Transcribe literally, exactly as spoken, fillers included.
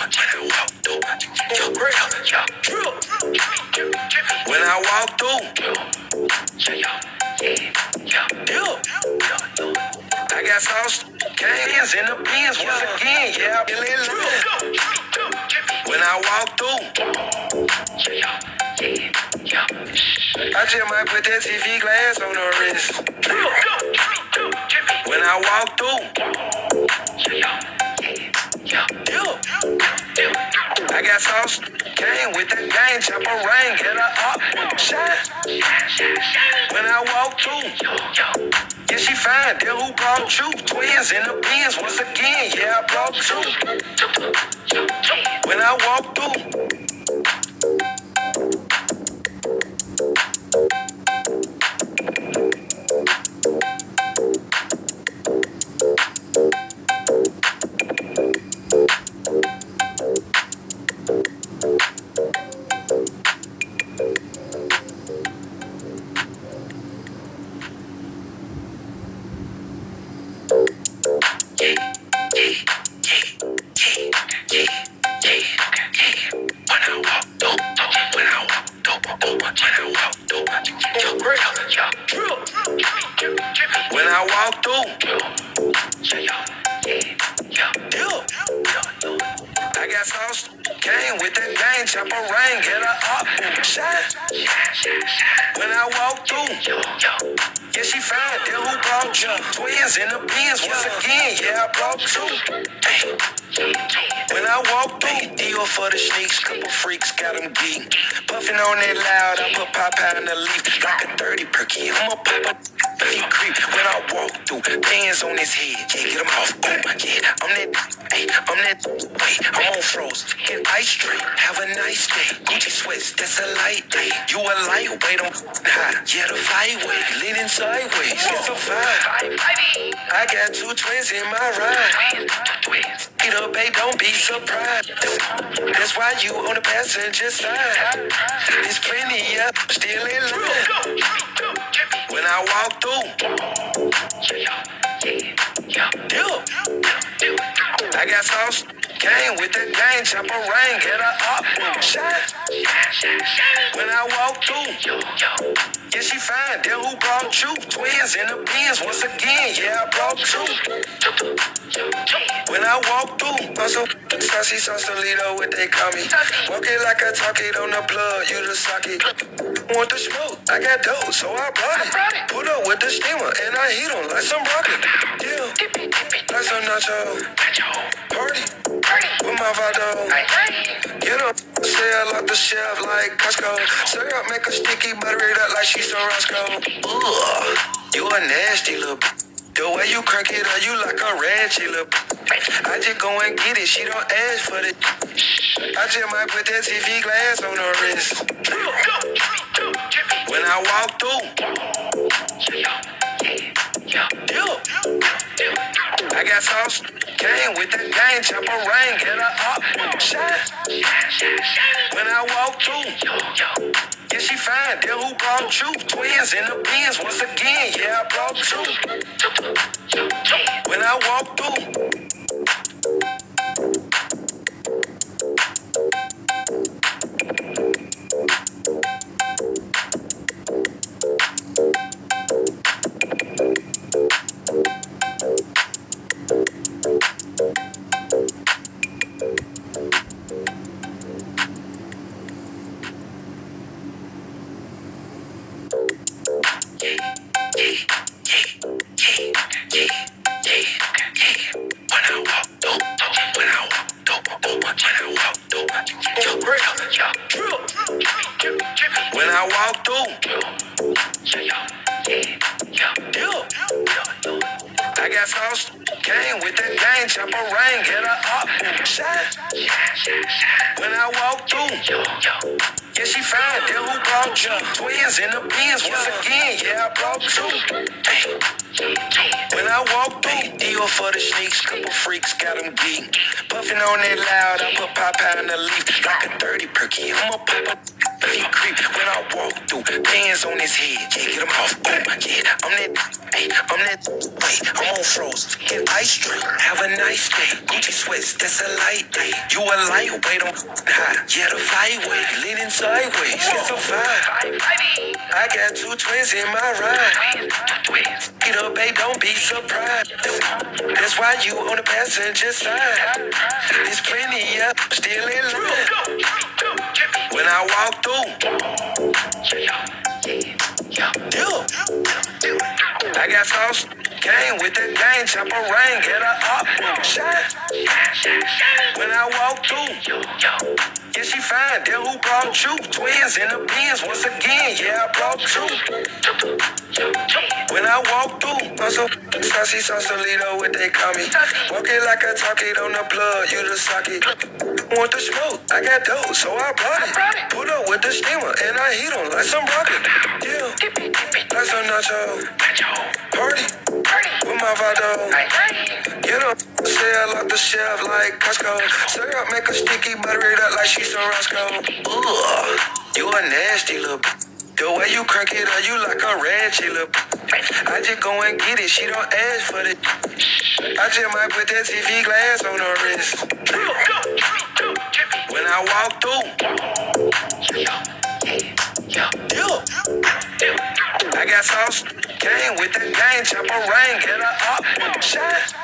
When I walk through, I got sauce, cans in the bins once again, yeah, I really love. When I walk through, I just might put that T V glass on the wrist. When I walk through, I got sauce, came with that gang, chopper rain, get her up, shine. When I walk through, yeah, she fine, then who brought you? Twins in the bins once again, yeah, I brought two. When I walk through, when I walk through, I got sauce, came with that gang, chopper rain, get her up, shine. When I walk through, yeah, she fine, then who brought you? Twins in the bins once again, yeah, I brought two. When I walk through, deal for the sneaks, couple freaks got them geek. Puffing on that loud, I put Popeye in the leaf, like a thirty perky, I'ma pop up. He creep when I walk through, bands on his head, yeah, get him off. Oh, yeah, I'm that, hey, I'm that, wait, I'm on froze, get ice straight, have a nice day. Gucci sweats, that's a light day. You a lightweight, I'm high, yeah, the flyweight, leaning sideways, it's a vibe. I got two twins in my ride. Get up, babe, don't be surprised. That's why you on the passenger side. There's plenty, yeah, still in line. When I walk through, I got sauce, came with that gang, chopper rain, get her up, shine. When I walk through, yeah, she fine, then who brought you? Twins in the bins once again, yeah, I brought two. When I walk through, I'm so saucy, sausalito, what they call me. Walking like I talk it on the plug, you the socket. Want the smoke, I got dope, so I brought it. Put up with the steamer, and I heat them like some broccoli. Yeah, like some nacho. Party, with my Vado. Get up, sell off the shelf like Costco. Syrup make a sticky, butter it up like she's some Roscoe. Ugh, you a nasty little b****. The way you crank it up, you like a ratchet little b****. I just go and get it, she don't ask for it. I just might put that T V glass on her wrist. When I walk through, I got sauce, came with that gang, chopper rain, get her up, shine. When I walk through, yeah, she fine, then who brought you? Twins in the bins once again, yeah, I brought two. When I walk through, when I walk through, I got sauce, came with that gang, chopper rain, get her up, shine. When I walk through, yeah, she fine, then who brought you? Twins in the bins once again, yeah, I brought two. When I walk through, deal for the sneaks, couple freaks got them geek. Puffing on that loud, I put Popeye in the leaf, like a thirty perky, I'ma pop up. He creep when I walk through. Pants on his head, yeah, get him off. Oh, yeah, I'm that, hey, I'm that, wait, I'm on froze. Get ice drink, have a nice day. Gucci sweats, that's a light day. You a lightweight, I'm high. Yeah, the flyweight, leaning sideways, it's a vibe. I got two twins in my ride. Get up, babe, don't be surprised. That's why you on the passenger side. There's plenty up, still in line. When I walk through, yeah. I got sauce, came with the gang, chopper rain, get a up, shine. When I walk through, yeah, she fine, then who brought you? Twins in the bins, once again, yeah, I brought two. When I walk through, I'm so saucy, sausalito, what they call me. Walking like I talk it on the plug, you the socket. Want the smoke, I got dope, so I brought it. Put up with the steamer, and I heat them like some rocket. Yeah, like some nacho. Party, with my Vado. You know, sell off the shelf like Costco. Syrup make a sticky, butter it up like she's some Roscoe. Ugh, you a nasty little b- The way you crank it up, you like a ratchet little b- I just go and get it, she don't ask for it. I just might put that T V glass on her wrist. When I walk through, yeah. I got sauce, came with the gang, chopper rain, get her up, shine.